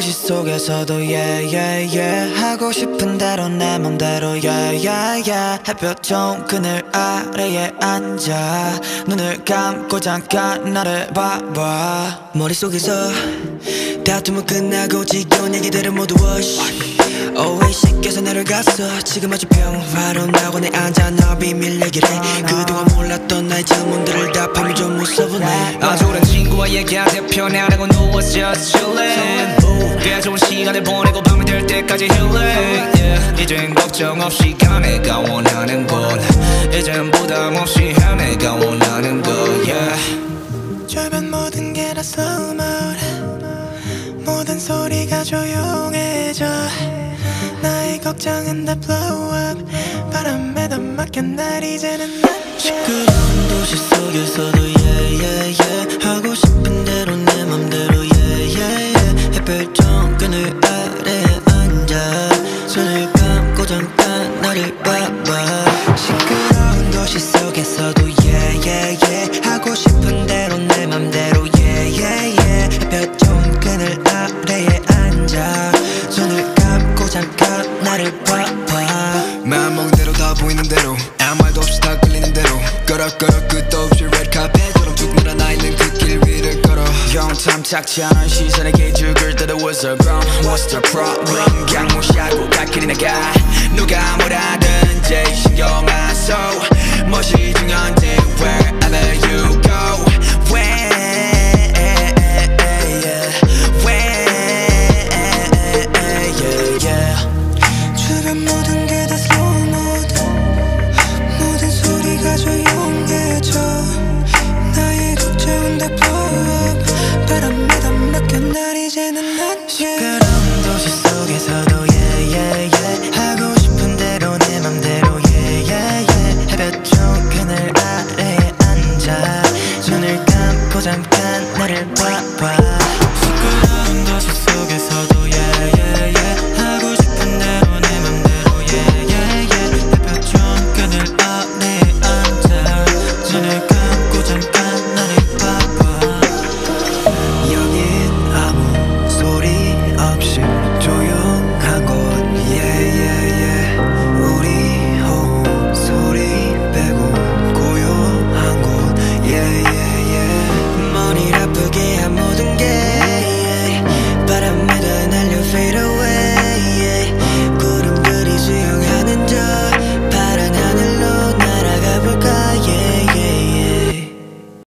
도시 속에서도 yeah yeah yeah 하고 싶은 대로 내 맘대로 yeah yeah yeah 햇볕 좋은 그늘 아래에 앉아 눈을 감고 잠깐 나를 봐봐 머릿속에서 다툼은 끝나고 지겨운 얘기들을 모두 wash Always 씻겨서 내려갔어 지금 아주 평화로운 낙원에 앉아 너 비밀 얘기를 해 그동안 몰랐던 나의 질문들을 답하면 좀 무서워네 아주 오랜 친구와 얘기하듯 편안하고 누워서 chillin' 꽤 좋은 시간을 보내고 밤이 될 때까지 healing yeah. 이젠 걱정 없이 가 내가 원하는 곳 이젠 부담 없이 해 내가 원하는 것 yeah. 주변 모든 게 다 slow mode 모든 소리가 조용해져 나의 걱정은 다 blow up 바람에 더 맡겨 날 이제는 난 시끄러운 도시 속에서도 yeah yeah yeah 하고 싶은 대로 내 맘대로 yeah yeah yeah 햇볕 좋은 그늘 아래에 앉아 손을 감고 잠깐 나를 봐봐 시끄러운 도시 속에서도 yeah yeah yeah 하고 싶은 대로 내 맘대로 yeah yeah yeah 햇볕 좋은 그늘 아래에 앉아 손을 감고 잠깐 나를 봐봐 마음먹은 대로 다 보이는 대로 아무 말도 없이 다 끌리는 대로 걸어 끝도 없이 red carpet처럼 쭉 늘어나 있는 그 길 위를 걸어 영 탐탁치 않은 시선에게 죽을 때도 was a ground What's the problem 그냥 무시하고 갈 길이 나가 누가 뭐라든지 신경 안 써 무엇이 중요한지 wherever you go